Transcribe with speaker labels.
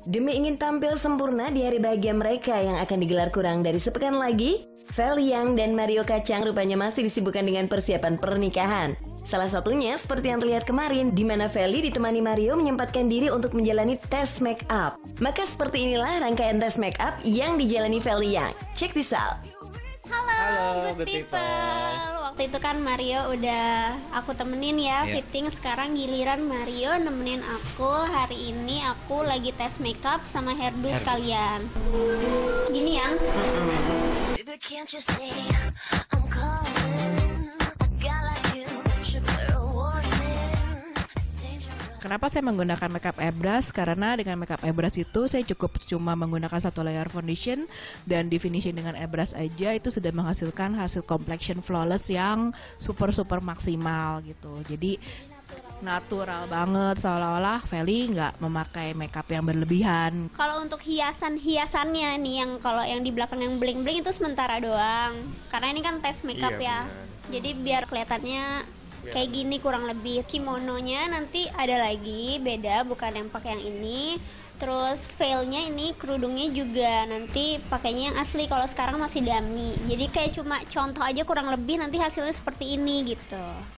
Speaker 1: Demi ingin tampil sempurna di hari bahagia mereka yang akan digelar kurang dari sepekan lagi, Feli Yang dan Mario Kacang rupanya masih disibukkan dengan persiapan pernikahan. Salah satunya seperti yang terlihat kemarin, di mana Feli ditemani Mario menyempatkan diri untuk menjalani tes make up. Maka seperti inilah rangkaian tes make up yang dijalani Feli Yang. Check this out.
Speaker 2: Halo, good people. Waktu itu kan Mario udah aku temenin ya fitting. Sekarang giliran Mario nemenin aku. Hari ini aku lagi tes makeup sama hairdo sekalian. Gini yang
Speaker 3: Kenapa saya menggunakan makeup airbrush? Karena dengan makeup airbrush itu saya cuma menggunakan satu layer foundation dan di finishing dengan airbrush aja itu sudah menghasilkan hasil complexion flawless yang super maksimal gitu. Jadi natural banget, seolah-olah Feli nggak memakai makeup yang berlebihan.
Speaker 2: kalau untuk hiasannya nih, yang kalau yang di belakang yang bling-bling itu sementara doang. Karena ini kan tes makeup ya. Jadi biar kelihatannya kayak gini kurang lebih. Kimononya nanti ada lagi beda, bukan yang pakai yang ini. Terus veilnya ini, kerudungnya juga nanti pakainya yang asli. Kalau sekarang masih dummy. Jadi kayak cuma contoh aja kurang lebih, nanti hasilnya seperti ini gitu.